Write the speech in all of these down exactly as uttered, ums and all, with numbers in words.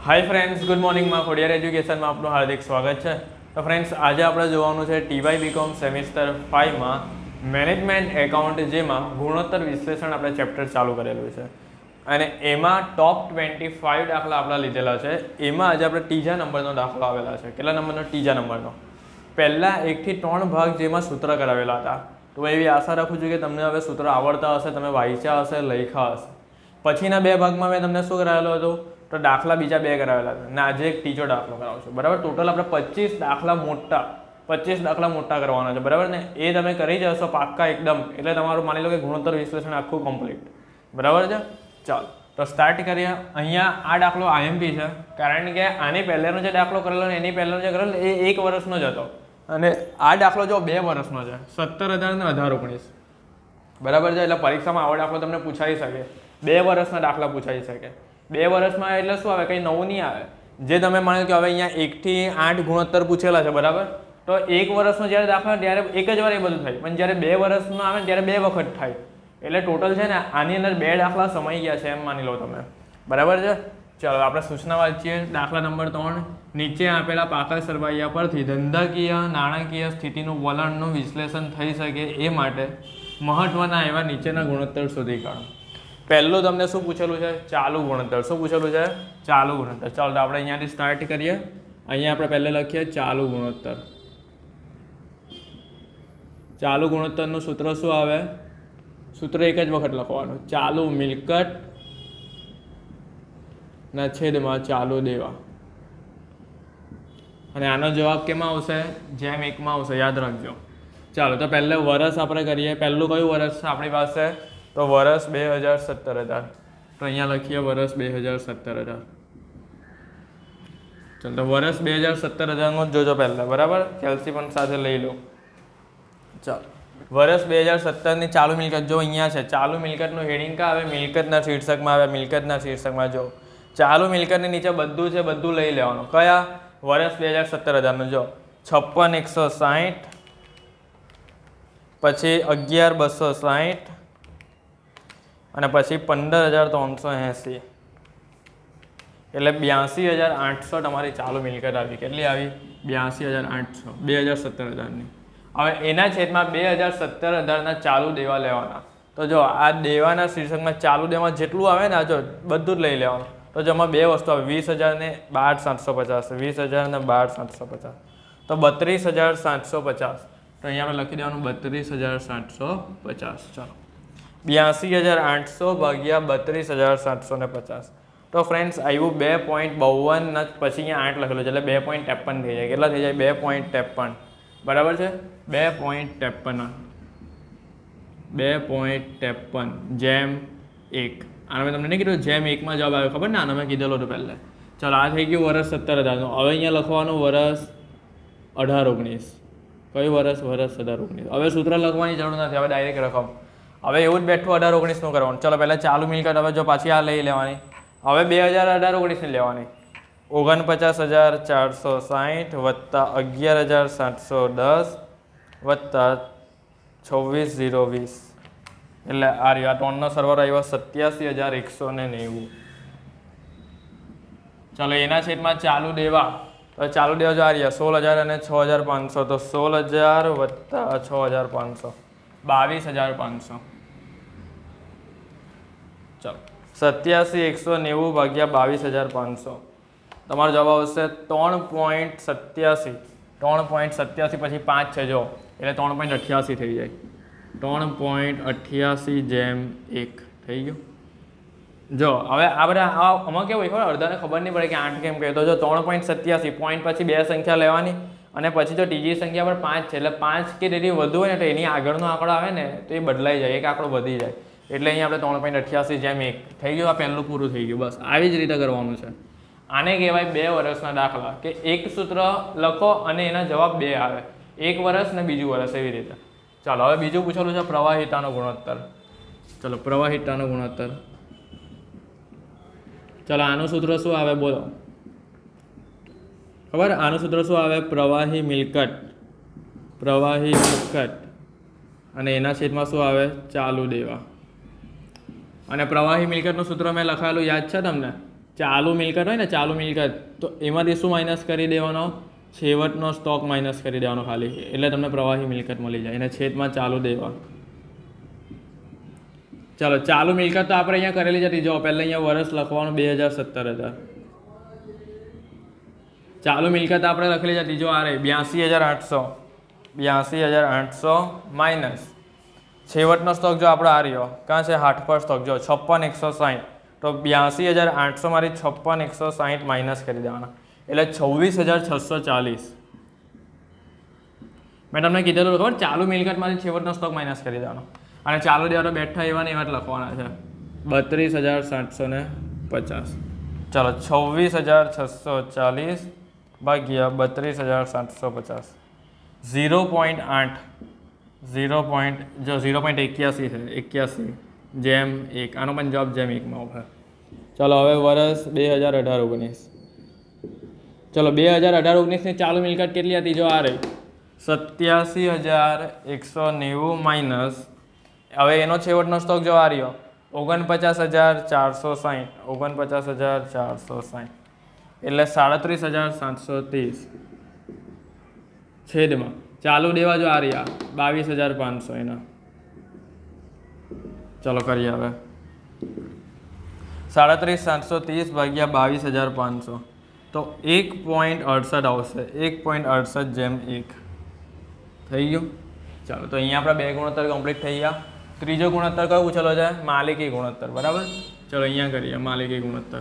Hi friends, good morning में Khodiyar education में आपનું हार्दिक स्वागत है। तो फ्रेंड्स आज આપણે જોવાનું છે ટીવાય બીકોમ સેમિસ્ટર फाइव માં મેનેજમેન્ટ એકાઉન્ટ જેમાં ગુણોત્તર વિશ્લેષણ આપણે ચેપ્ટર ચાલુ કરેલું છે અને એમાં ટોપ પચીસ દાખલા આપણા લીધેલા છે। એમાં આજે આપણે ત્રીજા નંબરનો દાખલો આવેલા છે। કેટલા નંબરનો? ત્રીજા નંબરનો। પહેલા એક થી ત્રણ ભાગ જેમાં સૂત્ર કરાવેલા હતા, તો એવી આશા રાખું છું કે તમને હવે સૂત્ર આવડતા હશે, તમે વાંચ્યા હશે, લખ્યા હશે। પછીના બે ભાગમાં મેં તમને શું કરાવેલું હતું? तो दाखला बीजा बे करावेला छे। आज एक तीजो दाखलो करावशो, बराबर। टोटल आपणे पच्चीस दाखला मोटा पच्चीस दाखला मोटा करवाना छे, बराबर ने? ए तमे करी जशो पाक्का एकदम, एटले तमारुं मानी लो कि गुणोत्तर विश्लेषण आखुं कम्प्लीट, बराबर छे। चलो तो स्टार्ट करिए। अहींया आ दाखलो आईएमपी छे, कारण के आनी पहेलानो जे दाखलो करेलो ने एनी पहेलानो जे करेलो ए एक वर्षनो ज हतो अने आ दाखलो जो बे वर्षनो छे, सत्तर हज़ार ने अठार ओगनीस, बराबर छे। एटले परीक्षामां आવો दाखलो तमने पूछाई शके, बे वर्षना दाखला पूछाई शके। बे वर्ष में एटले शुं आवे, कंई नवुं नहीं आवे। जे तमे मानो कि हवे अहींया एक थी आठ गुणोत्तर पूछेला छे, बराबर। तो एक वर्षनो ज्यारे दाखला त्यारे एक ज वार ए बधुं थाय, पण ज्यारे बे वर्षनो आवे त्यारे बे वखत थाय। एटले टोटल छे ने आनी अंदर बे दाखला समाई गया छे एम मानी लो तमे, बराबर छे। चलो आपणे सूचना वांचीए। दाखला नंबर त्रण। नीचे आपेला पाका सरवाइया परथी धंधाकीय नाणाकीय स्थितिनुं वलणनुं विश्लेषण थई शके ए माटे महत्वना एवा नीचेना गुणोत्तर शोधी काढो। पहलू तमने शू पूछेलू है? चालू गुणोत्तर। शू पूछेलू है? चालू गुणोत्तर। चलो तो आपणे अहींयाथी स्टार्ट करिए। अहींया आपणे पहले लखीए चालू गुणोत्तर। चालू गुणोत्तरनुं सूत्र शुं आवे? सूत्र एक ज वखत लखवानुं, चालू मिलकत ना छेदमां चालू देवा। अने आनो जवाब केमां आवशे? जेम एक मां आवशे, याद राखजो। चलो तो पहले वर्ष आपणे करीए। पहलू कयुं वर्ष छे आपणी पासे? तो वर्ष बे हज़ार सत्तर हज़ार। तो अहींया लखीए वर्ष बे हज़ार सत्तर हज़ार। चलो तो वर्ष बे हज़ार सत्तर हज़ार नो जोजो पहला, बराबर। कैल्सी पण साथे लई लो। चलो वर्ष बे हज़ार सत्तर नी चालू मिलकत जो अहींया छे। चालू मिलकतनुं हेडिंग का आवे? मिलकतना शीर्षकमां आवे। मिलकतना शीर्षकमां जो चालू मिलकतनी नीचे बधुं छे, बधुं लई लेवानुं। कया? वर्ष बे हज़ार सत्तर हज़ार नो जो छप्पन एक सौ साठ, पछी अगियार बसो साठ અને પછી पंदर हज़ार त्रण सौ एसी, એટલે ब्यासी हज़ार आठ सौ તમારી ચાલુ મિલકત આવી। કેટલી આવી? ब्यासी हज़ार आठ सौ, बे हज़ार सत्तर हज़ाરની। હવે એના છેદમાં बे हज़ार सत्तर हज़ाરના ચાલુ દેવા લેવાના। તો જો આ દેવાના શીર્ષકમાં ચાલુ દેવા જેટલું આવે ને, જો બધું જ લઈ લેવાનું। તો જેમાં બે વસ્તુ આવે, વીસ હજાર ને બાર સાતસો પચાસ, વીસ હજાર ને બાર સાતસો પચાસ, તો બત્રીસ હજાર સાતસો પચાસ। તો અહીંયા આપણે લખી દેવાનું बत्रीस हज़ार सात सौ पचास। चलो ब्यासी हज़ार आठ सौ भाग्या बत्रीस हज़ार सात सौ पचास। तो फ्रेंड्स आयु बे पॉइंट बावन पछी अँ आठ लखेलू है, बे पॉइंट तेपन थी जाए। के थी जाए? बे पॉइंट तेपन, बराबर है। बे पॉइंट तेपन बे पॉइंट तेपन जेम एक। आने मैं तमने नहीं कीधुं जेम एक में जवाब आव्यो, खबर ने? आने मैं कीधेलो तो पहले। चलो आ थी गयुं वर्ष सत्तर हज़ार। हवे अहींया लखवानुं वर्ष अठार ओगनीस। कयुं वर्ष? वर्ष अठार ओगनीस। हवे सूत्र लखवानी जरूर नहीं, हवे डायरेक्ट रकम। हवे एवुं ज बेठुं अठार ओगनीस नुं करवानुं। चलो पहला चालू मिलकत हवे जो पाछी आ लई लेवानी। हवे बे हज़ार अठार ओगनीस ने लेवानी। ओगणपचास हज़ार चार सौ साठ वत्ता अगियार हज़ार सात सौ दस वत्ता छवीस जीरो वीस, एटले आ रह्यो। आ त्रणनो सरवाळो आव्यो सत्यासी हज़ार एक सौ ने नेवुं। चलो एना छेदमां चालू देवा। तो चालू देवा जो आ रह्या सोल हज़ार अने छ हज़ार पांच सौ, तो सोल हज़ार वत्ता छ हज़ार पांच सौ, बावीस हज़ार पांच सौ। चलो सत्यासी एक सौ नेवु भाग्या बावीस हज़ार पांच सौ। तमारो जवाब आवशे त्रण पॉइंट सत्यासी। त्रण पॉइंट सत्यासी पछी पांच है जो, एटले त्रण पॉइंट अठ्यासी थी जाए। त्रण पॉइंट अठ्यासी जेम एक थी गयो। जो हवे आ बधा आमां केवुं खबर, अर्धाने खबर नहीं पड़े कि आठ केम कहे। तो जो त्रण पॉइंट सत्यासी पॉइंट पछी बे संख्या लेवानी અને પછી જો ત્રીજી સંખ્યા પર પાંચ છે, એટલે પાંચ કે તેથી વધુ હોય ને તો એની આગળનો આંકડો આવે ને તો એ બદલાઈ જાય, એક આંકડો વધી જાય। એટલે અહીં આપણે ત્રણ પોઈન્ટ અઠ્યાસી જેમ એક થઈ ગયું। આ પહેલું પૂરું થઈ ગયું। બસ આવી જ રીતે કરવાનું છે। આને કહેવાય બે વર્ષના દાખલા, કે એક સૂત્ર લખો અને એના જવાબ બે આવે, એક વર્ષ ને બીજું વર્ષ, એવી રીતે। ચાલો હવે બીજું પૂછેલું છે પ્રવાહિતાનો ગુણોત્તર। ચલો પ્રવાહિતાનો ગુણોત્તર। ચલો આનું સૂત્ર શું આવે બોલો? खबर? आनु सूत्र शू आवे? प्रवाही मिलकत। प्रवाही मिलकत अने एना छेदमां शू आवे? चालू देवा। अने प्रवाही मिलकतनुं सूत्र मैं लखाયેલું याद छे तमने? ચાલુ મિલકત હોય ને ચાલુ મિલકત તો એમાંથી શું માઇનસ કરી દેવાનો છેવટનો સ્ટોક માઇનસ કરી દેવાનો ખાલી એટલે તમને પ્રવાહી મિલકત મળી જાય અને છેદમાં ચાલુ દેવા ચાલો ચાલુ મિલકત તો આપણે અહીંયા કરેલી જ હતી જો પહેલાં અહીંયા વર્ષ લખવાનું બે હજાર સત્તર હજાર ચાલુ મિલકત આપણે લખેલી જ હતી જો આ રહી બ્યાસી હજાર આઠસો બ્યાસી હજાર આઠસો માઇનસ છેવટનો સ્ટોક જો આપણો આ રહ્યો કાં છે હાથ પર સ્ટોક જો છપ્પન એકસો સાઠ તો બ્યાસી હજાર આઠસો માંથી છપ્પન એકસો સાઠ માઇનસ કરી દેવાના એટલે છવ્વીસ હજાર છસો ચાલીસ મેં તમને કીધેલું ખબર ચાલુ મિલકતમાંથી છેવટનો સ્ટોક માઇનસ કરી દેવાનો અને ચાલુ દેવાનો બેઠા એવા ને એવા જ લખવાના છે બત્રીસ હજાર સાતસો ને પચાસ ચાલો છવ્વીસ હજાર છસો ચાલીસ ભાગ્યા બત્રીસ હજાર સાતસો પચાસ ઝીરો પોઈન્ટ આઠ ઝીરો પોઈન્ટ જો ઝીરો પોઈન્ટ એક્યાસી છે એક્યાસી જેમ એક આનો પણ જવાબ જેમ એકમાં ઉભા ચાલો હવે વર્ષ બે હજાર અઢાર ઓગણીસ ચલો બે હજાર અઢાર ઓગણીસની ચાલુ મિલકત કેટલી હતી જો આ રહી સત્યાસી હજાર એકસો નેવું માઇનસ હવે એનો છેવટનો સ્ટોક જો આ રહ્યો ઓગણપચાસ હજાર ચારસો સાઠ ઓગણપચાસ હજાર ચારસો સાઠ એટલે સાડત્રીસ હજાર સાતસો ત્રીસ છેદમાં ચાલુ દેવા જો આ રહ્યા બાવીસ હજાર પાંચસો એના ચલો કરીએ હવે સાડત્રીસ સાતસો ત્રીસ ભાગ્યા બાવીસ હજાર પાંચસો તો એક પોઈન્ટ અડસઠ આવશે એક પોઈન્ટ અડસઠ જેમ એક થઈ ગયું ચાલો તો અહીંયા આપણા બે ગુણોત્તર કમ્પ્લીટ થઈ ગયા ત્રીજો ગુણોત્તર કયો પૂછેલો છે માલિકી ગુણોત્તર બરાબર ચલો અહીંયા કરીએ માલિકી ગુણોત્તર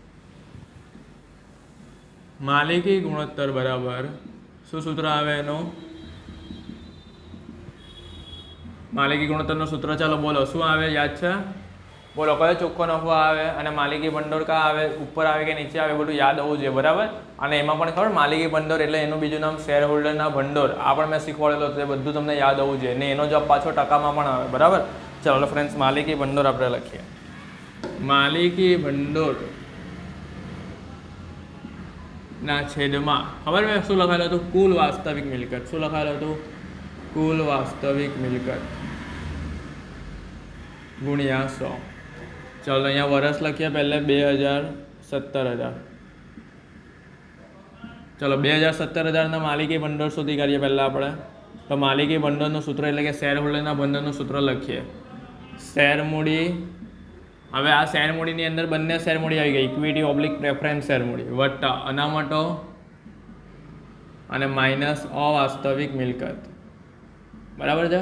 માલિકી ગુણોત્તર બરાબર શું સૂત્ર આવે એનું માલિકી ગુણોત્તરનું સૂત્ર ચાલો બોલો શું આવે યાદ છે બોલો કયો ચોખ્ખો નફો આવે અને માલિકી ભંડોળ કા આવે ઉપર આવે કે નીચે આવે બધું યાદ હોવું જોઈએ બરાબર અને એમાં પણ ખબર માલિકી ભંડોળ એટલે એનું બીજું નામ શેર હોલ્ડરના ભંડોળ આ પણ મેં શીખવાડેલો તો એ બધું તમને યાદ હોવું જોઈએ ને એનો જવાબ પાછો ટકામાં પણ આવે બરાબર ચાલો ફ્રેન્ડ્સ માલિકી ભંડોળ આપણે લખીએ માલિકી ભંડોળ ના છેદમાં ખબર મેં શું લખાયેલું હતું કુલ વાસ્તવિક મિલકત શું લખાયેલું હતું કુલ વાસ્તવિક મિલકત ગુણ્યા સો ચાલો અહીંયા વર્ષ લખીએ પહેલે બે હજાર સત્તર હજાર ચલો બે હજાર સત્તર હજારના માલિકી ભંડોળ સુધી કરીએ પહેલાં આપણે તો માલિકી ભંડોળનું સૂત્ર એટલે કે શેર હોલ્ડરના ભંડોળનું સૂત્ર લખીએ શેર મૂડી હવે આ શેર મૂડીની અંદર બંને શેર મૂડી આવી ગઈ ઇક્વિટી ઓબ્લિક પ્રેફરન્સ શેર મૂડી વત્તા અનામતો અને માઇનસ અવાસ્તવિક મિલકત બરાબર છે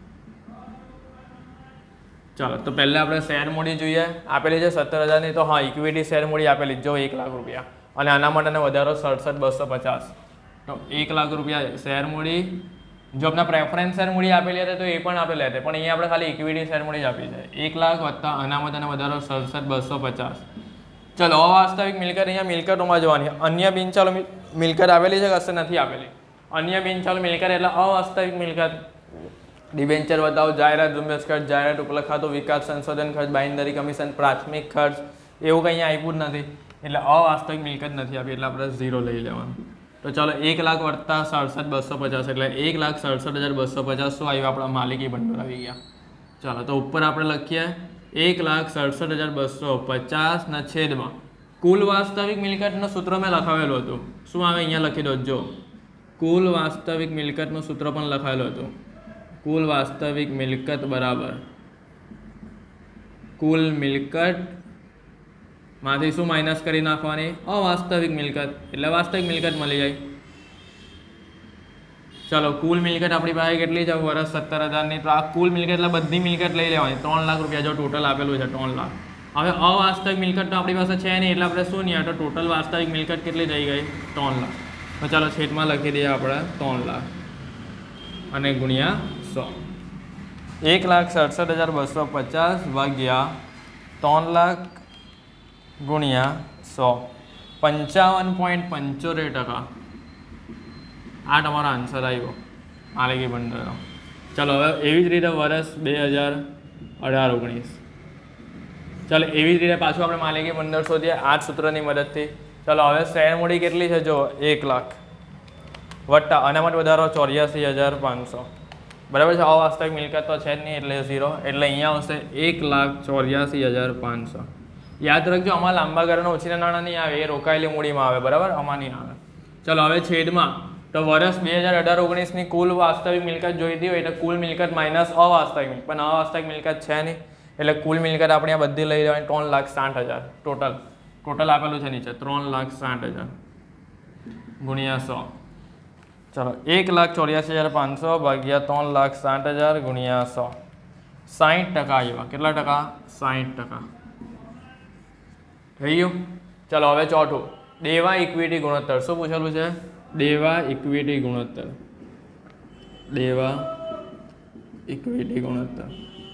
ચાલો તો પહેલાં આપણે શેર મૂડી જોઈએ આપેલી છે સત્તર હજારની તો હા ઇક્વિટી શેર મૂડી આપેલી જો એક લાખ રૂપિયા અને આના માટેનો વધારો સડસઠ બસો પચાસ તો એક લાખ રૂપિયા શેર મૂડી જો આપણા પ્રેફરન્સ શેર મૂડી આપેલી હતી તો એ પણ આપણે લેતે પણ અહીંયા આપણે ખાલી ઇક્વિટી શેર મૂડી જ આપી છે એક લાખ વત્તા અનામત અને વધારો સડસઠ બસો પચાસ ચલો અવાસ્તવિક મિલકત અહીંયા મિલકતોમાં જોવાની અન્ય બિનચાલુ મિલકત આવેલી છે કશે નથી આપેલી અન્ય બિનચાલુ મિલકત એટલે અવાસ્તવિક મિલકત ડિબેન્ચર બતાવો જાહેરાત ઝુંબેશ ખર્ચ જાહેરાત ઉપલબ્ધ ખાતું વિકાસ સંશોધન ખર્ચ બાંયધરી કમિશન પ્રાથમિક ખર્ચ એવું કંઈ આપ્યું જ નથી એટલે અવાસ્તવિક મિલકત નથી આપી એટલે આપણે ઝીરો લઈ લેવાનું તો ચાલો એક લાખ વત્તા સડસઠ બસો પચાસ એટલે એક લાખ સડસઠ હજાર બસો પચાસ શું આવ્યું આપણા માલિકી ભંડોળ આવી ગયા ચાલો તો ઉપર આપણે લખીએ એક લાખ સડસઠ હજાર બસો પચાસના છેદમાં કુલ વાસ્તવિક મિલકતનું સૂત્ર મેં લખાવેલું હતું શું આવે અહીંયા લખી દો જો કુલ વાસ્તવિક મિલકતનું સૂત્ર પણ લખાયેલું હતું કુલ વાસ્તવિક મિલકત બરાબર કુલ મિલકત માંથી શું માઇનસ કરી નાખવાની અવાસ્તવિક મિલકત એટલે વાસ્તવિક મિલકત મળી જાય ચાલો કુલ મિલકત આપણી પાસે કેટલી છે વર્ષ સત્તર હજારની તો આ કુલ મિલકત એટલે બધી મિલકત લઈ લેવાની ત્રણ લાખ રૂપિયા જો ટોટલ આપેલું છે ત્રણ લાખ હવે અવાસ્તવિક મિલકત તો આપણી પાસે છે નહીં એટલે આપણે શું નહીં તો ટોટલ વાસ્તવિક મિલકત કેટલી થઈ ગઈ ત્રણ લાખ તો ચાલો છેદમાં લખી દઈએ આપણે ત્રણ લાખ અને ગુણ્યા સો એક લાખ સડસઠ હજાર બસો પચાસ ભાગ્યા ત્રણ લાખ ગુણ્યા સો પંચાવન પોઈન્ટ પંચોતેર ટકા આ તમારો આન્સર આવ્યો માલિકી ભંડોળનો ચાલો હવે એવી જ રીતે વર્ષ બે હજાર અઢાર ઓગણીસ ચાલો એવી જ રીતે પાછું આપણે માલિકી ભંડોળ શોધીએ આ જ સૂત્રની મદદથી ચાલો હવે શેર મૂડી કેટલી છે જો એક લાખ વત્તા અનામત વધારો ચોર્યાસી હજાર પાંચસો બરાબર છે અવાસ્તવિક મિલકત તો છે જ નહીં એટલે ઝીરો એટલે અહીંયા આવશે એક લાખ ચોર્યાસી હજાર પાંચસો યાદ રાખજો, આમાં લાંબા ગાળાના ઓછીના નાણાં નહીં આવે, એ રોકાયેલી મૂડીમાં આવે, બરાબર, આમાં નહીં આવે. ચલો હવે છેદમાં, તો વર્ષ બે હજાર અઢાર ઓગણીસની કુલ વાસ્તવિક મિલકત જોઈતી હોય એટલે કુલ મિલકત માઇનસ અવાસ્તવિક મિલકત, પણ અવાસ્તવિક મિલકત છે નહીં એટલે કુલ મિલકત આપણે આ બધી લઈ લેવાની ત્રણ લાખ સાઠ હજાર ટોટલ ટોટલ આપેલું છે નીચે ત્રણ લાખ સાઠ હજાર ગુણ્યા સો. ચલો એક લાખ ચોર્યાસી હજાર પાંચસો ભાગ્યા ત્રણ લાખ સાઠ હજાર ગુણ્યા સો. સાઠ ટકા આવ્યા. કેટલા ટકા? સાઠ ટકા. થઈ ગયું. ચલો હવે ચોથું, દેવા ઇક્વિટી ગુણોત્તર. શું પૂછેલું છે? દેવા ઇક્વિટી ગુણોત્તર. દેવા ઇક્વિટી ગુણોત્તર.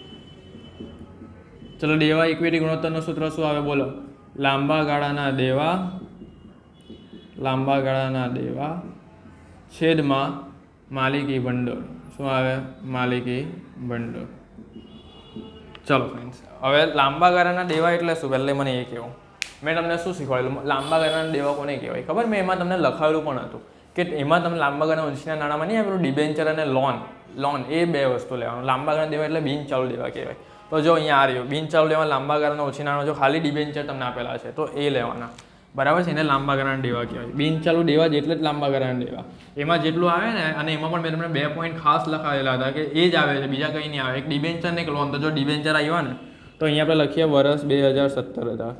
ચલો દેવા ઇક્વિટી ગુણોત્તરનું સૂત્ર શું આવે બોલો? લાંબા ગાળાના દેવા લાંબા ગાળાના દેવા છેદમાં માલિકી ભંડોળ. શું આવે? માલિકી ભંડોળ. ચલો ફ્રેન્ડ્સ, હવે લાંબા ગાળાના દેવા એટલે શું? પહેલે મને એ કહેવું, મેં તમને શું શીખવાડેલું? લાંબા ગાળાના દેવા કોને કહેવાય ખબર? મેં એમાં તમને લખાવેલું પણ હતું કે એમાં તમે લાંબા ગાળાના ઓછીના નાણાંમાં નહીં આપેલું ડિબેન્ચર અને લોન લોન એ બે વસ્તુ લેવાનું. લાંબા ગાળાના દેવા એટલે બિન ચાલુ દેવા કહેવાય. તો જો અહીંયા આ રહ્યું બિન ચાલુ દેવા, લાંબા ગાળાના ઓછી નાણાં, જો ખાલી ડિબેન્ચર તમને આપેલા છે તો એ લેવાના, બરાબર છે? એને લાંબા ગાળાના દેવા કહેવાય. બિન ચાલુ દેવા જેટલે જ લાંબા ગાળાના દેવા, એમાં જેટલું આવે ને, અને એમાં પણ મેં તમને બે પોઈન્ટ ખાસ લખાવેલા હતા કે એ જ આવે છે, બીજા કંઈ નહીં આવે. એક ડિબેન્ચર ને એક લોન. તો જો ડિબેન્ચર આવ્યા ને તો અહીંયા આપણે લખીએ વર્ષ બે હજાર સત્તર હતા.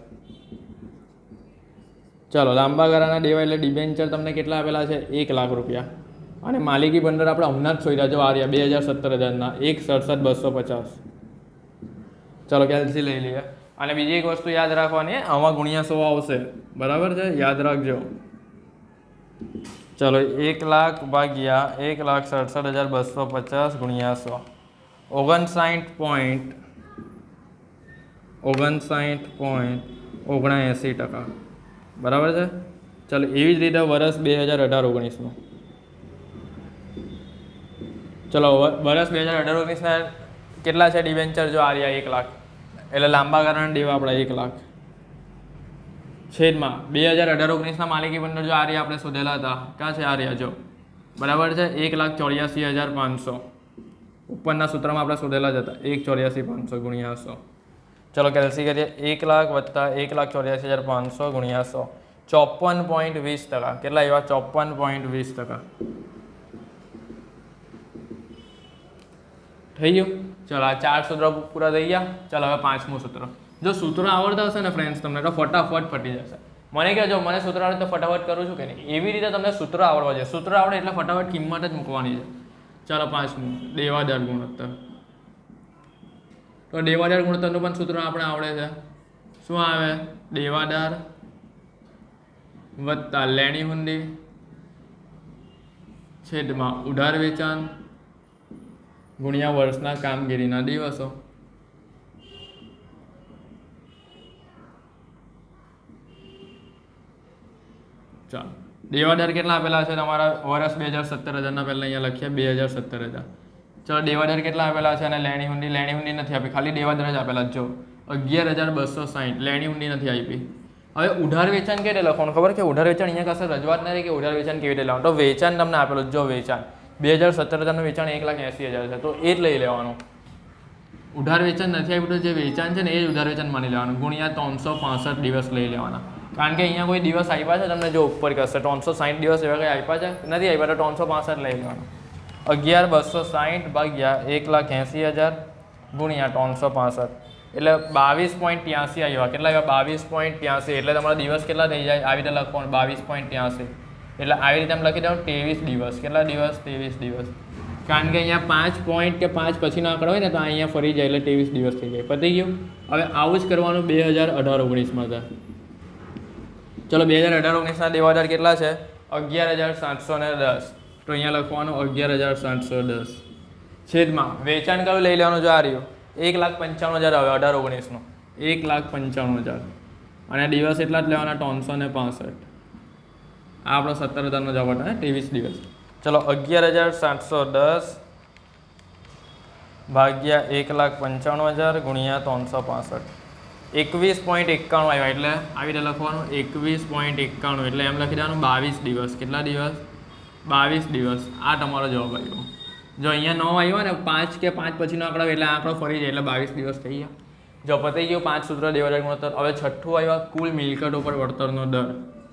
ચાલો લાંબા ગાળાના દેવા એટલે ડિબેન્ચર તમને કેટલા આપેલા છે? એક લાખ રૂપિયા. અને માલિકી ભંડોળ આપણે હમણાં જ શોધ્યા, જો આ રહ્યા બે હજાર સત્તર હજારના એક સડસઠ બસો પચાસ. ચાલો કેલ્સી લઈ લઈએ. અને બીજી એક વસ્તુ યાદ રાખવાની, આમાં ગુણ્યા સો આવશે, બરાબર છે? યાદ રાખજો. ચલો એક લાખ ભાગ્યા એક લાખ સડસઠ હજાર બસો પચાસ ગુણ્યા સો. ઓગણસાઠ પોઈન્ટ ઓગણસાઠ પોઈન્ટ ઓગણએંસી ટકા, બરાબર છે? ચાલો એવી જ રીતે વર્ષ બે હજાર અઢાર ઓગણીસનું. ચલો વર્ષ બે હજાર અઢાર ઓગણીસના કેટલા છે ડિબેન્ચર? જો આ રહ્યા એક લાખ, એટલે લાંબા ગાળાના દેવા આપણા એક લાખ છેદમાં બે હજાર અઢાર ઓગણીસના માલિકી ભંડોળ જો આ રહ્યા આપણે શોધેલા હતા, ક્યાં છે? આ રહ્યા જો, બરાબર છે? એક લાખ ચોર્યાસી હજાર પાંચસો ઉપરના સૂત્રમાં આપણે શોધેલા જ હતા. એક ચોર્યાસી પાંચસો ગુણ્યા સો. ચલો કેલ્સી કરીએ. એક લાખ વત્તા એક લાખ ચોર્યાસી હજાર પાંચસો ગુણ્યા સો. ચોપન પોઈન્ટ વીસ ટકા. કેટલા એવા? ચોપન પોઈન્ટ વીસ ટકા. થઈ ગયું. ચલો આ ચાર સૂત્ર પૂરા થઈ ગયા. ચાલો હવે પાંચમું સૂત્ર. જો સૂત્ર આવડતા હશે ને ફ્રેન્ડ્સ તમને તો ફટાફટ ફટી જશે. મને કહેજો મને સૂત્ર આવડે તો ફટાફટ કરું છું કે નહીં? એવી રીતે તમને સૂત્ર આવડવા જોઈએ. સૂત્ર આવડે એટલે ફટાફટ કિંમત જ મૂકવાની છે. ચાલો પાંચમું, દેવાદાર ગુણોત્તર. તો દેવાદાર ગુણોત્તરનું પણ સૂત્ર આપણે આવડે છે. શું આવે? દેવાદાર વત્તા લેણી હુંડી છેદમાં ઉધાર વેચાણ ગુણ્યા વર્ષના કામગીરીના દિવસો. ચાલો દેવાદાર કેટલા આપેલા છે તમારા? વર્ષ બે હજાર સત્તર હજારના પહેલાં અહીંયા લખ્યા બે હજાર સત્તર હજાર. ચાલો દેવાદાર કેટલા આપેલા છે? અને લેણી હુંડી લેણી હુંડી નથી આપી, ખાલી દેવાદાર જ આપેલા. જો અગિયાર હજાર બસો સાહીઠ, લેણી હુંડી નથી આપી. હવે ઉધાર વેચાણ કેવી રીતે લખવાનું ખબર? કે ઉધાર વેચાણ અહીંયા કશે રજૂઆત નથી કે ઉધાર વેચાણ કેવી રીતે લેવાનું. તો વેચાણ તમને આપેલું, જો વેચાણ બે હજાર સત્તર હજારનું વેચાણ એક લાખ એંસી હજાર છે, તો એ જ લઈ લેવાનું. ઉધાર વેચાણ નથી આપ્યું તો જે વેચાણ છે ને એ જ ઉધાર વેચાણ માની લેવાનું. ગુણ્યા ત્રણસો પાસઠ દિવસ લઈ લેવાના. કારણ કે અહીંયા કોઈ દિવસ આપ્યા છે તમને, જો ઉપર કરશે ત્રણસો સાઠ દિવસ એવા કંઈ આપ્યા છે નથી? આપ્યા તો ત્રણસો પાસઠ લઈ લેવાનું. અગિયાર બસો સાહીઠ ભાગ્યા એક લાખ એંસી હજાર ગુણ્યા ત્રણસો પાસઠ એટલે બાવીસ પોઈન્ટ ત્યાંસી આવ્યા. કેટલા આવ્યા? બાવીસ પોઈન્ટ ત્યાંસી. એટલે તમારા દિવસ કેટલા થઈ જાય? આવી રીતે લખવાનું, બાવીસ પોઈન્ટ ત્યાંસી. એટલે આવી રીતે એમ લખી દેવાનું ત્રેવીસ દિવસ. કેટલા દિવસ? ત્રેવીસ દિવસ. કારણ કે અહીંયા પાંચ પોઈન્ટ કે પાંચ પછીનો આંકડો હોય ને તો અહીંયા ફરી જાય એટલે ત્રેવીસ દિવસ થઈ જાય. પતી ગયું. હવે આવું જ કરવાનું બે હજાર અઢાર ઓગણીસમાં હતા. ચલો બે હજાર અઢાર ઓગણીસના દેવાદાર કેટલા છે? અગિયાર હજાર સાતસો ને દસ. તો અહીંયા લખવાનું અગિયાર હજાર સાતસો દસ છેદમાં વેચાણ કયું લઈ લેવાનું? જો આ રહ્યું એક લાખ પંચાણું હજાર આવે અઢાર ઓગણીસનો. એક લાખ પંચાણું હજાર અને દિવસ એટલા જ લેવાના ત્રણસો ને પાસઠ. આ આપણો સત્તર હજારનો જવાબ હતો, ત્રેવીસ દિવસ. ચલો અગિયાર હજાર સાતસો દસ ભાગ્યા એક લાખ પંચાણું હજાર ગુણ્યા ત્રણસો પાસઠ. એકવીસ પોઈન્ટ એકાણું આવ્યા. એટલે આવી રીતે લખવાનું એકવીસ પોઈન્ટ એકાણું એટલે એમ લખી દેવાનું બાવીસ દિવસ. કેટલા દિવસ? બાવીસ દિવસ. આ તમારો જવાબ આવ્યો. જો અહીંયા નવ આવ્યો ને પાંચ કે પાંચ પછીનો આંકડો એટલે આંકડો ફરી જાય એટલે બાવીસ દિવસ થઈ ગયા. જો પતી ગયું પાંચ સૂત્ર દેવાદાર ગુણોત્તર. હવે છઠ્ઠું આવ્યા કુલ મિલકત ઉપર વળતરનો દર.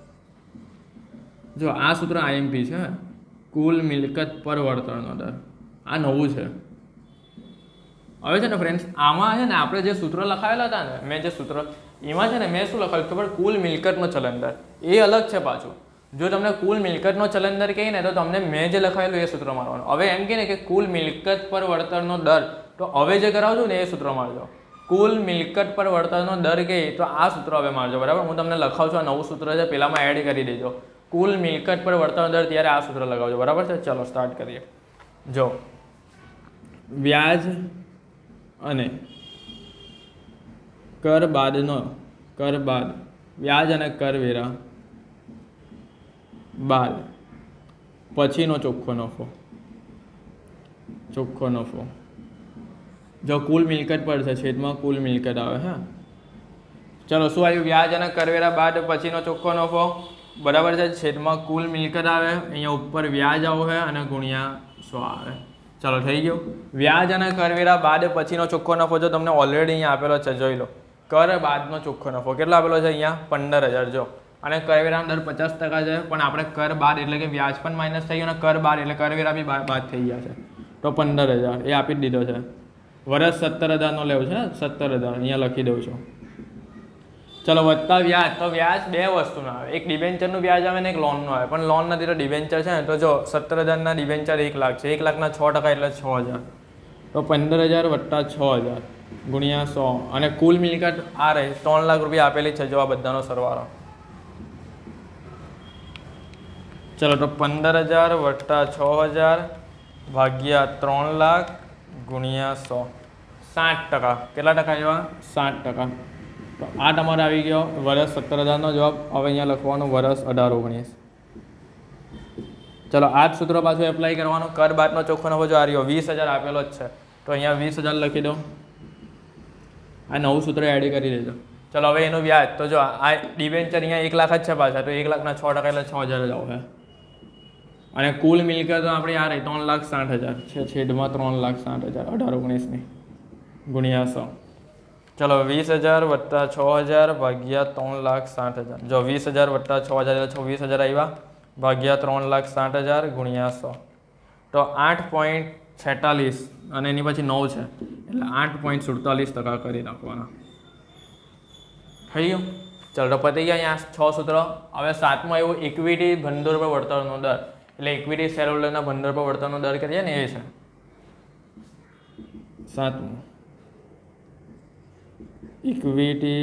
જો આ સૂત્ર આઈએમપી છે, કુલ મિલકત પર વળતરનો દર. આ નવું છે. હવે છે ને ફ્રેન્ડ્સ, આમાં છે ને આપણે જે સૂત્ર લખાવેલા હતા ને, મેં જે સૂત્ર એમાં છે ને મેં શું લખાવ્યું ખબર, કુલ મિલકતનો ચલન દર. એ અલગ છે પાછું. જો તમને કુલ મિલકતનો ચલન દર કહે ને તો તમને મેં જે લખાવેલું એ સૂત્ર મારવાનું. હવે એમ કહે ને કે કુલ મિલકત પર વળતરનો દર, તો હવે જે કરાવજો ને એ સૂત્ર મારજો. કુલ મિલકત પર વળતરનો દર કહે તો આ સૂત્ર હવે મારજો. બરાબર, હું તમને લખાવું છું. આ નવું સૂત્ર છે, પેલામાં એડ કરી દેજો. કુલ મિલકત પર વળતરનો દર, ત્યારે આ સૂત્ર લગાવજો. બરાબર છે, ચલો સ્ટાર્ટ કરીએ. જો વ્યાજ અને કર બાદનો કર બાદ વ્યાજ અને કરવેરા બાદ પછીનો ચોખ્ખો નફો. ચોખ્ખો નફો જો કુલ મિલકત પર છે, છેદમાં કુલ મિલકત આવે. હા, ચલો શું આવ્યું? વ્યાજ અને કરવેરા બાદ પછીનો ચોખ્ખો નફો. બરાબર છે, છેદમાં કુલ મિલકત આવે. અહીંયા ઉપર વ્યાજ આવે અને ગુણ્યા સો આવે. ચાલો થઈ ગયું. વ્યાજ અને કરવેરા બાદ પછીનો ચોખ્ખો નફો જો તમને ઓલરેડી અહીંયા આપેલો છે, જોઈ લો. કર બાદનો ચોખ્ખો નફો કેટલો આપેલો છે અહીંયા? પંદર હજાર. જો અને કરવેરાનો દર પચાસ ટકા છે, પણ આપણે કર બાદ એટલે કે વ્યાજ પણ માઇનસ થઈ ગયું અને કર બાદ એટલે કરવેરા બી બાદ થઈ ગયા છે. તો પંદર હજાર એ આપી જ દીધો છે. વર્ષ સત્તર હજારનો લેવું છે, સત્તર હજાર અહીંયા લખી દઉં છું. ચલો વત્તા વ્યાજ. તો વ્યાજ બે વસ્તુનું આવે, એક ડિબેન્ચરનું વ્યાજ આવે ને એક લોનનું આવે. પણ લોન નથી તો ડિબેન્ચર છે ને, તો જો સત્તર હજારના ડિબેન્ચર એક લાખ છે, એક લાખના છ ટકા એટલે છ હજાર. તો પંદર હજાર વત્તા છ હજાર ગુણ્યા સો. અને કુલ મિલકત આ રહે ત્રણ લાખ રૂપિયા આપેલી છે. જો આ બધાનો સરવાળો. ચલો તો પંદર હજાર વત્તા છ હજાર ભાગ્યા ત્રણ લાખ ગુણ્યા સો. સાઠ ટકા. કેટલા ટકા એવા? સાઠ ટકા. તો આ તમારે આવી ગયો વર્ષ સત્તર હજારનો જવાબ. હવે અહીંયા લખવાનું વર્ષ અઢાર ઓગણીસ. ચલો આ જ સૂત્ર પાછું એપ્લાય કરવાનું. કર બાદનો ચોખ્ખો નફો જો આ રહ્યો વીસ હજાર આપેલો જ છે, તો અહીંયા વીસ હજાર લખી દો. આ નવું સૂત્ર એડ કરી દેજો. ચલો હવે એનું વ્યાજ. તો જો આ ડિબેન્ચર અહીંયા એક લાખ જ છે પાછા, તો એક લાખના છ ટકા એટલે છ હજાર જ આવે. અને કુલ મિલકત આપણી આ રહી ત્રણ લાખ સાઠ હજાર છે, છેદમાં ત્રણ લાખ સાઠ હજાર અઢાર ઓગણીસની ગુણ્યા સો. ચલો વીસ હજાર વત્તા છ હજાર ભાગ્યા ત્રણ લાખ સાઠ હજાર. જો વીસ હજાર વત્તા છ હજાર એટલે છવ્વીસ હજાર આવ્યા ભાગ્યા ત્રણ લાખ સાઠ હજાર ગુણ્યા સો. તો આઠ પોઈન્ટ છેતાલીસ અને એની પછી નવ છે એટલે આઠ પોઈન્ટ સુડતાલીસ ટકા કરી નાખવાના. થઈ ગયું. ચાલો તો પતી ગયા અહીંયા છ સૂત્ર. હવે સાતમાં એવું ઇક્વિટી ભંડોળ પર વળતરનો દર, એટલે ઇક્વિટી શેર હોલ્ડરના ભંડોળ પર વળતરનો દર કરીએ ને એ છે સાતમું. ઇક્વિટી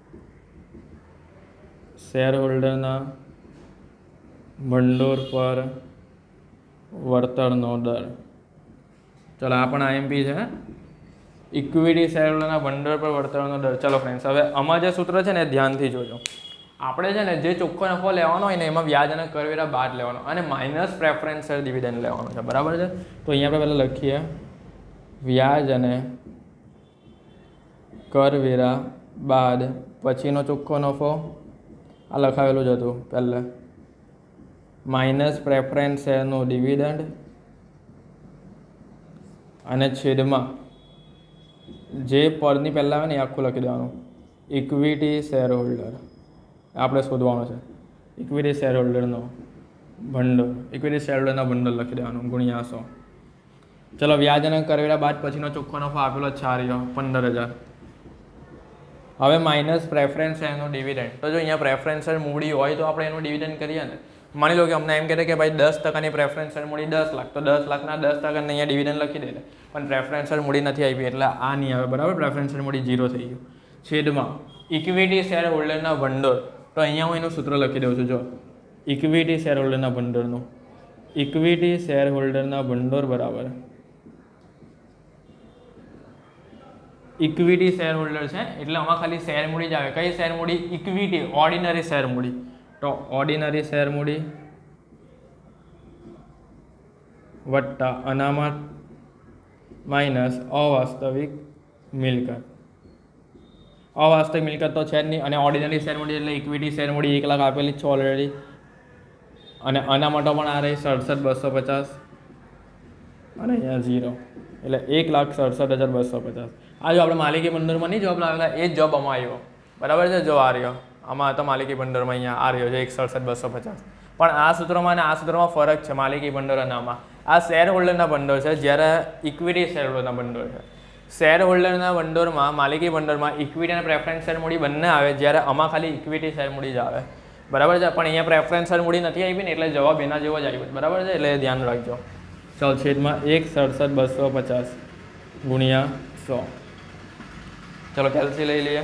શેર હોલ્ડરના ભંડોળ પર વળતરનો દર. ચલો આ પણ આઈએમપી છે. ઇક્વિટી શેર હોલ્ડરના ભંડોળ પર વળતરનો દર. ચલો ફ્રેન્ડ્સ, હવે આમાં જે સૂત્ર છે ને ધ્યાનથી જોજો. આપણે છે ને જે ચોખ્ખો નફો લેવાનો હોય ને એમાં વ્યાજ અને કરવેરા બાદ લેવાનો અને માઇનસ પ્રેફરન્સ શેર ડિવિડન્ડ લેવાનો છે. બરાબર છે. તો અહીંયા આપણે પહેલાં લખીએ વ્યાજ અને કરવેરા બાદ પછીનો ચોખ્ખો નફો. આ લખાવેલું જ હતું પહેલાં. માઇનસ પ્રેફરન્સ શેરનું ડિવિડન્ડ અને છેદમાં જે પરની પહેલાં આવે ને એ આખું લખી દેવાનું. ઇક્વિટી શેર હોલ્ડર આપણે શોધવાનું છે. ઇક્વિટી શેર હોલ્ડરનો ભંડોળ, ઇક્વિટી શેર હોલ્ડરના ભંડોળ લખી દેવાનું ગુણ્યા સો. ચલો વ્યાજ અને કરવેરા બાદ પછીનો ચોખ્ખો નફો આપેલો છે રહ્યો પંદર હજાર. હવે માઇનસ પ્રેફરન્સ શેરનું ડિવિડન્ડ. તો જો અહીંયા પ્રેફરન્સ શેર મૂડી હોય તો આપણે એનું ડિવિડન્ડ કરીએ ને. માની લો કે અમને એમ કહેते કે ભાઈ દસ ટકાની પ્રેફરન્સ શેર મૂડી દસ લાખ, તો દસ લાખના દસ ટકાને અહીંયા ડિવિડન્ડ લખી દે. પણ પ્રેફરન્સ શેર મૂડી નથી આવી એટલે આ નહીં આવે. બરાબર, પ્રેફરન્સ શેર મૂડી ઝીરો થઈ ગયું. છેદમાં ઇક્વિટી શેર હોલ્ડરના ભંડોળ. તો અહીંયા હું એનું સૂત્ર લખી દઉં છું. જો ઇક્વિટી શેર હોલ્ડરના ભંડોળનું, ઇક્વિટી શેર હોલ્ડરના ભંડોળ બરાબર ઇક્વિટી શેર હોલ્ડર છે એટલે આમાં ખાલી શેર મૂડી જ આવે. કઈ શેર મૂડી? ઇક્વિટી ઓર્ડિનરી શેર મૂડી. તો ઓર્ડિનરી શેર મૂડી વત્તા અનામત માઇનસ અવાસ્તવિક મિલકત. અવાસ્તવિક મિલકત તો છે જ નહીં અને ઓર્ડિનરી શેર મૂડી એટલે ઇક્વિટી શેર મૂડી એક લાખ આપેલી જ છે ઓલરેડી. અને અનામતો પણ આ રહી સડસઠ બસો પચાસ અને અહીંયા ઝીરો એટલે એક લાખ સડસઠ હજાર બસો પચાસ. આ જો આપણે માલિકી ભંડોળમાં નહીં જોબ લાવેલા એ જ જોબ આમાં આવ્યો, બરાબર છે. જો આ રહ્યો, આમાં તો માલિકી ભંડોળમાં અહીંયા આ રહ્યો છે એક સડસઠ બસો પચાસ. પણ આ સૂત્રમાં અને આ સૂત્રમાં ફરક છે. માલિકી ભંડોળ અને આમાં આ શેર હોલ્ડરના ભંડોળ છે, જ્યારે ઇક્વિટી શેર હોલ્ડરના ભંડોળ છે. શેર હોલ્ડરના ભંડોળમાં માલિકી ભંડોળમાં ઇક્વિટી અને પ્રેફરન્સ શેર મૂડી બંને આવે, જ્યારે આમાં ખાલી ઇક્વિટી શેર મૂડી જ આવે, બરાબર છે. પણ અહીંયા પ્રેફરન્સ શેર મૂડી નથી આવી ને એટલે જવાબ એના જેવો જ આવ્યો, બરાબર છે. એટલે ધ્યાન રાખજો. ચાલો છેદમાં એક સડસઠ બસો પચાસ ગુણ્યા સો. ચલો કેલ્સી લઈ લઈએ.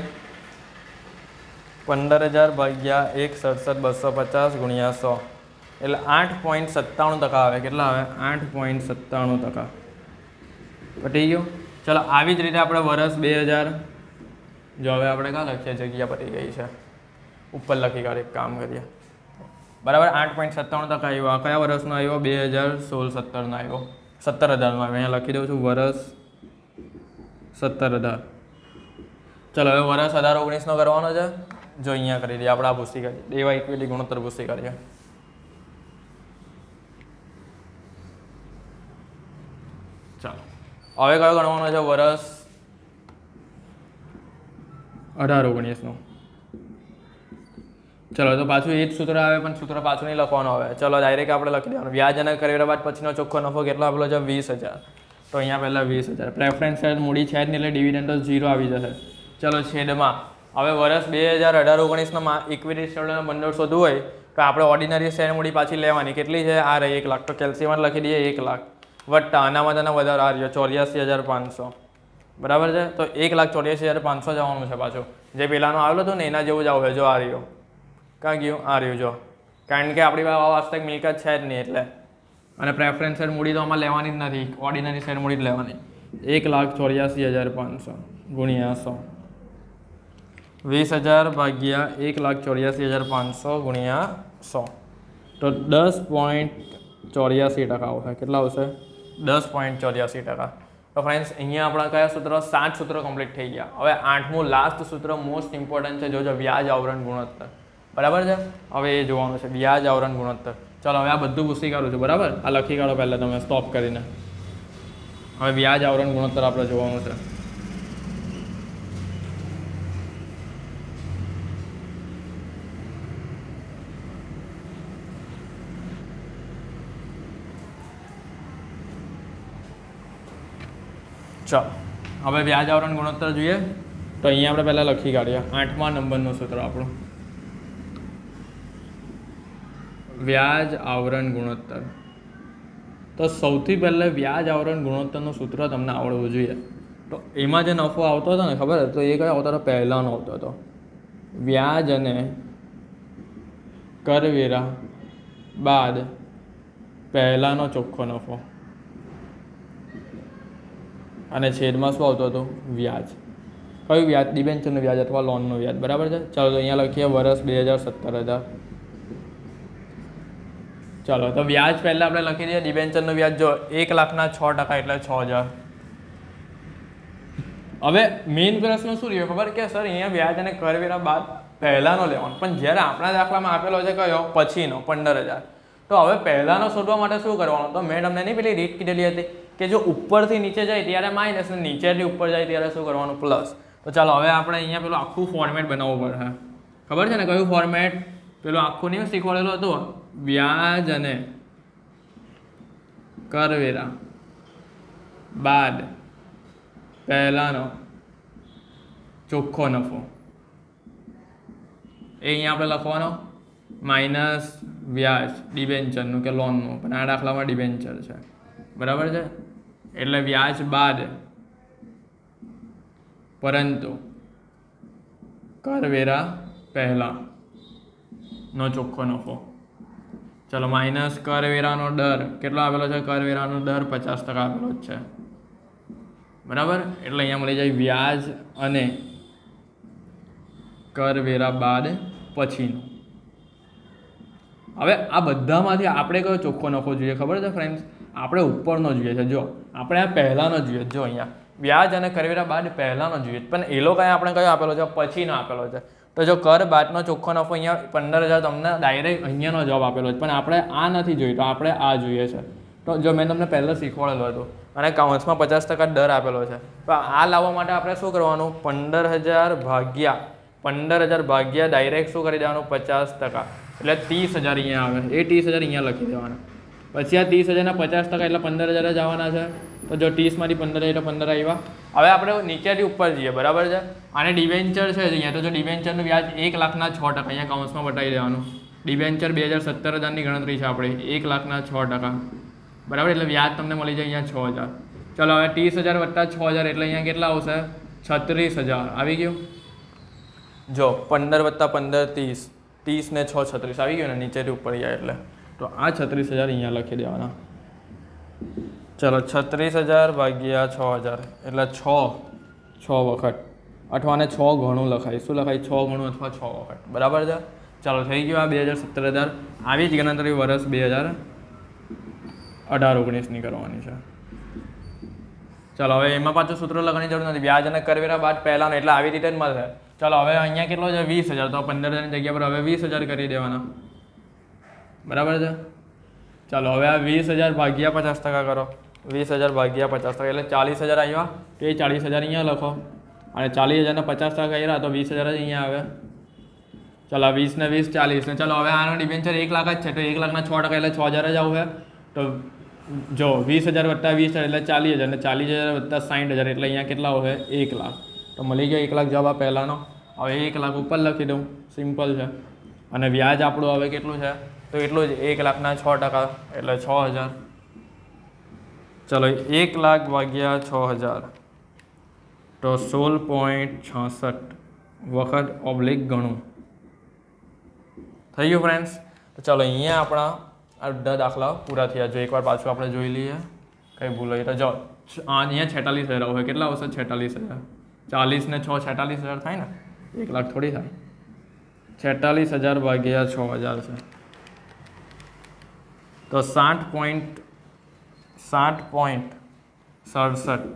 પંદર હજાર ભાગ્યા એક સડસઠ બસો પચાસ ગુણ્યા સો એટલે આઠ પોઈન્ટ સત્તાણું ટકા આવે. કેટલા આવે? આઠ પોઈન્ટ સત્તાણું ટકા. પટી ગયું. ચલો આવી જ રીતે આપણે વર્ષ બે હજાર જો હવે આપણે કાં લખીએ, જગ્યા પટી ગઈ છે, ઉપર લખી કાઢે એક કામ કરીએ, બરાબર. આઠ પોઈન્ટ સત્તાણું ટકા આવ્યો. કયા વર્ષનો આવ્યો? બે હજાર સોળ સત્તરનો આવ્યો. સત્તર હજારનો આવ્યો. અહીંયા લખી દઉં છું વર્ષ સત્તર હજાર. ચલો હવે વર્ષ અઢાર ઓગણીસનો કરવાનો છે. જો અહીંયા કરી દઈએ આપણે, આ ભૂસી કરીએ, દેવા ઇક્વિટી ગુણોત્તર ભૂસી કરીએ. ચાલો હવે કયો ગણવાનો છે? વર્ષ અઢાર ઓગણીસનો. ચલો તો પાછું એ જ સૂત્ર આવે, પણ સૂત્ર પાછું નહીં લખવાનું આવે. ચલો ડાયરેક્ટ આપણે લખી દેવાનું. વ્યાજ અને કર્યા બાદ પછીનો ચોખ્ખો નફો કેટલો આપેલો છે? વીસ હજાર. તો અહીંયા પહેલાં વીસ હજાર. પ્રેફરન્સ શેર મૂડી છે જ નહીં એટલે ડિવિડન્ડ તો ઝીરો આવી જશે. ચલો છેદમાં હવે વર્ષ બે હજાર અઢાર ઓગણીસમાં ઇક્વિટી શેરનો ભંડોળ શોધવું હોય તો આપણે ઓર્ડિનરી શેર મૂડી પાછી લેવાની. કેટલી છે? આ રહી એક લાખ. તો કેલ્સીમાં લખી દઈએ એક લાખ વટ્ટા આનામાં તેના વધારે આ રહ્યો ચોર્યાસી હજાર પાંચસો, બરાબર છે. તો એક લાખ ચોર્યાસી હજાર પાંચસો જવાનું છે પાછું. જે પેલાનો આવેલો હતો ને એના જેવું જ આવે. જો આ રહ્યો, કાં ગયું? આ રહ્યું. જો કારણ કે આપણી પાસે વાસ્તવિક મિલકત છે જ નહીં એટલે, અને પ્રેફરન્સ શેર મૂડી તો આમાં લેવાની જ નથી, ઓર્ડિનરી શેર મૂડી જ લેવાની. એક લાખ ચોર્યાસી હજાર પાંચસો ગુણ્યા સો. વીસ હજાર ભાગ્યા એક લાખ ચોર્યાસી હજાર પાંચસો ગુણ્યા સો તો દસ પોઈન્ટ ચોર્યાસી ટકા આવશે. કેટલા આવશે? દસ પોઈન્ટ ચોર્યાસી ટકા. તો ફ્રેન્ડ્સ અહીંયા આપણા કયા સૂત્ર? સાત સૂત્રો કમ્પ્લીટ થઈ ગયા. હવે આઠમું લાસ્ટ સૂત્ર મોસ્ટ ઇમ્પોર્ટન્ટ છે. જોજો વ્યાજ આવરણ ગુણોત્તર, બરાબર છે. હવે એ જોવાનું છે વ્યાજ આવરણ ગુણોત્તર. ચાલો હવે આ બધું પૂછી કાઢું છું, બરાબર. આ લખી કાઢો પહેલાં તમે સ્ટોપ કરીને. હવે વ્યાજ આવરણ ગુણોત્તર આપણે જોવાનું છે. ચાલો હવે વ્યાજ આવરણ ગુણોત્તર જોઈએ તો અહીંયા આપણે પહેલાં લખી કાઢીએ આઠમા નંબરનું સૂત્ર આપણું. વ્યાજ આવરણ ગુણોત્તર. તો સૌથી પહેલાં વ્યાજ આવરણ ગુણોત્તરનું સૂત્ર તમને આવડવું જોઈએ. તો એમાં જે નફો આવતો હતો ને, ખબર તો એ કયો આવતો હતો? પહેલાંનો આવતો હતો. વ્યાજ અને કરવેરા બાદ પહેલાંનો ચોખ્ખો નફો, અને છેદમાં શું આવતું હતું? વ્યાજ. કયું વ્યાજ? ડિબેન્ચરનું વ્યાજ અથવા લોનનું વ્યાજ, બરાબર છે. ચાલો તો અહીંયા લખીએ વર્ષ બે હજાર સત્તર હજાર. ચાલો તો વ્યાજ પહેલાં આપણે લખી દઈએ. ડિબેન્ચરનું વ્યાજ જો એક લાખના છ ટકા એટલે છ હજાર. હવે મેઇન પ્રશ્ન શું રહ્યો ખબર? કે સર અહીંયા વ્યાજ અને કરવેરા બાદ પહેલાંનો લેવાનો, પણ જ્યારે આપણા દાખલામાં આપેલો છે કયો? પછીનો પંદર હજાર. તો હવે પહેલાંનો શોધવા માટે શું કરવાનું? તો મેં તમને નહીં પેલી રીત કીધેલી હતી કે જો ઉપરથી નીચે જાય ત્યારે માઇનસ અને નીચેથી ઉપર જાય ત્યારે શું કરવાનું? પ્લસ. તો ચાલો હવે આપણે અહીંયા પેલું આખું ફોર્મેટ બનાવવું પડે. ખબર છે ને કયું ફોર્મેટ? પેલું આખું નહીં શીખવાડેલું હતું? વ્યાજ અને કરવેરા બાદ પહેલાંનો ચોખ્ખો નફો. એ અહીંયા આપણે લખવાનો માઇનસ વ્યાજ ડિબેન્ચરનું કે લોનનું, પણ આ દાખલામાં ડિબેન્ચર છે, બરાબર છે. એટલે વ્યાજ બાદ પરંતુ કરવેરા પહેલાંનો ચોખ્ખો નફો. ચલો માઇનસ કરવેરાનો દર કેટલો આપેલો છે? કરવેરાનો દર પચાસ ટકા આપેલો જ છે, બરાબર. એટલે અહીંયા મળી જાય વ્યાજ અને કરવેરા બાદ પછીનો. હવે આ બધામાંથી આપણે કયો ચોખ્ખો નફો જોઈએ ખબર છે ફ્રેન્ડ્સ? આપણે ઉપરનો જોઈએ છે. જો આપણે આ પહેલાંનો જોઈએ. જો અહીંયા વ્યાજ અને કરવેરા બાદ પહેલાંનો જોઈએ, પણ એ લોકો આપણે કયો આપેલો છે? પછીનો આપેલો છે. તો જો કર બાદનો ચોખ્ખો નફો અહીંયા પંદર હજાર તમને ડાયરેક્ટ અહીંયાનો જવાબ આપેલો છે, પણ આપણે આ નથી જોઈતો, આપણે આ જોઈએ છે. તો જો મેં તમને પહેલાં શીખવાડેલું હતું અને કાઉન્સમાં પચાસ ટકા દર આપેલો છે, તો આ લાવવા માટે આપણે શું કરવાનું, પંદર હજાર ભાગ્યા પંદર હજાર ભાગ્યા ડાયરેક્ટ શું કરી દેવાનું, પચાસ ટકા એટલે ત્રીસ હજાર અહીંયા આવે, એ ત્રીસ હજાર અહીંયા લખી દેવાના. પછી આ ત્રીસ હજારના પચાસ ટકા એટલે પંદર હજાર જ આવવાના છે. તો જો ત્રીસમાંથી પંદર એટલે પંદર આવ્યા. હવે આપણે નીચેથી ઉપર જઈએ, બરાબર છે. આને ડિવેન્ચર છે અહીંયા, તો જો ડિવેન્ચરનું વ્યાજ એક લાખના છ ટકા અહીંયા કાઉન્સમાં બતાવી દેવાનું. ડિવેન્ચર બે હજાર સત્તર હજારની ગણતરી છે આપણે, એક લાખના છ ટકા બરાબર, એટલે વ્યાજ તમને મળી જાય અહીંયા છ હજાર. ચલો હવે ત્રીસ હજાર વત્તા છ હજાર એટલે અહીંયા કેટલા આવશે, છત્રીસ હજાર આવી ગયું. જો પંદર વત્તા પંદર ત્રીસ, ત્રીસ ને છ છત્રીસ આવી ગયું ને, નીચેથી ઉપર જાય એટલે તો આ છત્રીસ હજાર અહીંયા લખી દેવાના. ચલો છત્રીસ હજાર ભાગ્યા છ હજાર એટલે છ છ વખત અથવા ને છ ગણું લખાય. શું લખાય, છ ગણું અથવા છ વખત, બરાબર છે. ચાલો થઈ ગયું આ બે હજાર સત્તર હજાર. આવી જ ગણતરી વર્ષ બે હજાર અઢાર ઓગણીસની કરવાની છે. ચાલો હવે એમાં પાછું સૂત્ર લખવાની જરૂર નથી, વ્યાજ અને કરવેરા બાદ પહેલાંનો એટલે આવી રીતે જ મળશે. ચાલો હવે અહીંયા કેટલો છે, વીસ હજાર, તો પંદર હજારની જગ્યા પર હવે વીસ હજાર કરી દેવાના, બરાબર છે. ચાલો હવે આ વીસ હજાર ભાગ્યા પચાસ ટકા કરો, વીસ હજાર ભાગ્યા પચાસ ટકા એટલે ચાલીસ હજાર આવ્યા, તો એ ચાલીસ હજાર અહીંયા લખો અને ચાલીસ હજારના પચાસ ટકા કર્યા તો વીસ હજાર જ અહીંયા આવે. ચાલો વીસ ને વીસ ચાલીસ ને, ચાલો હવે આનો ડિબેન્ચર એક લાખ જ છે, તો એક લાખના છ ટકા એટલે છ હજાર જ આવશે. તો જો વીસ હજાર વત્તા વીસ હજાર એટલે ચાલીસ હજાર ને ચાલીસ હજાર વત્તા સાઠ હજાર એટલે અહીંયા કેટલા આવશે, એક લાખ. તો મળી ગયો એક લાખ જવાબ આ પહેલાંનો. હવે એક લાખ ઉપર લખી દઉં, સિમ્પલ છે. અને વ્યાજ આપણું હવે કેટલું છે, તો એટલું જ એક લાખના છ ટકા એટલે છ હજાર. ચલો એક લાખ ભાગ્યા છ હજાર તો સોળ પોઈન્ટ છાસઠ વખત ઓબ્લિક ગણું થઈ ગયું ફ્રેન્ડ્સ. તો ચાલો અહીંયા આપણા આ બધા દાખલા પૂરા થયા. જો એકવાર પાછું આપણે જોઈ લઈએ, કંઈ ભૂલ હોય તો જો અહીંયા છેતાલીસ હજાર હોય, કેટલા આવશે, છેતાલીસ હજાર. ચાલીસ ને છ છેતાલીસ હજાર થાય ને, એક લાખ થોડી થાય. છેતાલીસ હજાર ભાગ્યા છ હજાર છે તો સાઠ પોઈન્ટ સાઠ પોઈન્ટ સડસઠ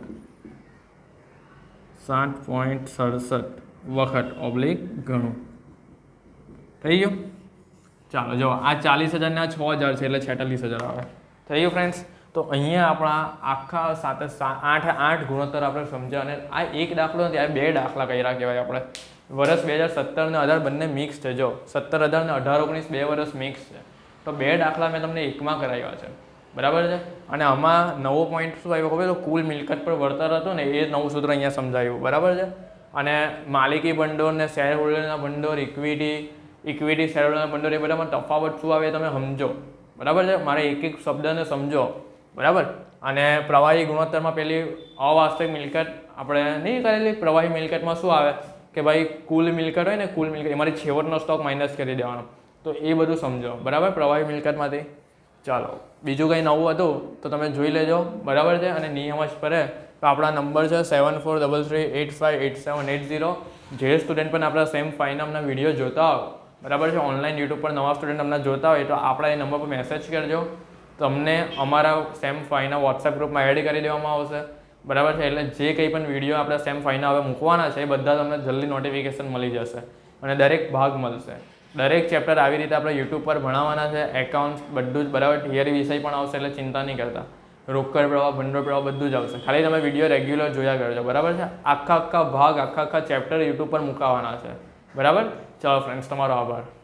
સાઠ પોઈન્ટ સડસઠ વખત ઓબ્લિક ગણું થઈ ગયું. ચાલો જો આ ચાલીસ હજારના છ હજાર છે એટલે છેતાલીસ હજાર આવે. થઈ ગયું ફ્રેન્ડ્સ. તો અહીંયા આપણા આખા સાત આઠ આઠ ગુણોત્તર આપણે સમજ્યા અને આ એક દાખલો નથી, આ બે દાખલા કર્યા કહેવાય આપણે. વર્ષ બે હજાર સત્તર ને અઢાર બંને મિક્સ છે. જો સત્તર હજાર ને અઢાર ઓગણીસ બે વર્ષ મિક્સ છે, તો બે દાખલા મેં તમને એકમાં કરાવ્યા છે, બરાબર છે. અને આમાં નવો પોઈન્ટ શું આવ્યો ખબર, તો કુલ મિલકત પર વળતર હતું ને, એ નવું સૂત્ર અહીંયા સમજાયું, બરાબર છે. અને માલિકી ભંડોળ ને શેર હોલ્ડરના ભંડોળ, ઇક્વિટી ઇક્વિટી શેર હોલ્ડરના ભંડોળ, એ બધામાં તફાવત શું આવે તમે સમજો, બરાબર છે. મારે એક એક શબ્દને સમજો, બરાબર. અને પ્રવાહી ગુણોત્તરમાં પેલી અવાસ્તવિક મિલકત આપણે નહીં કરેલી, પ્રવાહી મિલકતમાં શું આવે કે ભાઈ કુલ મિલકત હોય ને, કુલ મિલકત એમાંથી છેવટનો સ્ટોક માઇનસ કરી દેવાનો, તો એ બધું સમજો, બરાબર, પ્રવાહી મિલકતમાંથી. ચાલો બીજું કંઈ નવું હતું તો તમે જોઈ લેજો, બરાબર છે. અને નિયમ જ પડે તો આપણા નંબર છે seven four double three eight five eight seven eight zero. જે સ્ટુડન્ટ પણ આપણા સેમ ફાઇવ નામના વિડીયો જોતા હોય, બરાબર છે, ઓનલાઈન યુટ્યુબ પર નવા સ્ટુડન્ટ અમને જોતા હોય તો આપણા એ નંબર પર મેસેજ કરજો, તમને અમારા સેમ ફાઇવના વોટ્સએપ ગ્રુપમાં એડ કરી દેવામાં આવશે, બરાબર છે. એટલે જે કંઈ પણ વિડીયો આપણે સેમ ફાઇવના હવે મૂકવાના છે એ બધા તમને જલ્દી નોટિફિકેશન મળી જશે અને દરેક ભાગ મળશે. દરેક ચેપ્ટર આવી રીતે આપણે યુટ્યુબ પર ભણાવવાના છે. એકાઉન્ટ્સ બધું જ, બરાબર, થિયરી વિષય પણ આવશે, એટલે ચિંતા નહીં કરતા. રોકડ પ્રવાહ, ભંડોળ પ્રવાહ બધું જ આવશે. ખાલી તમે વિડીયો રેગ્યુલર જોયા કરજો, બરાબર છે. આખા આખા ભાગ, આખા આખા ચેપ્ટર યુટ્યુબ પર મૂકવાના છે, બરાબર. ચાલો ફ્રેન્ડ્સ, તમારો આભાર.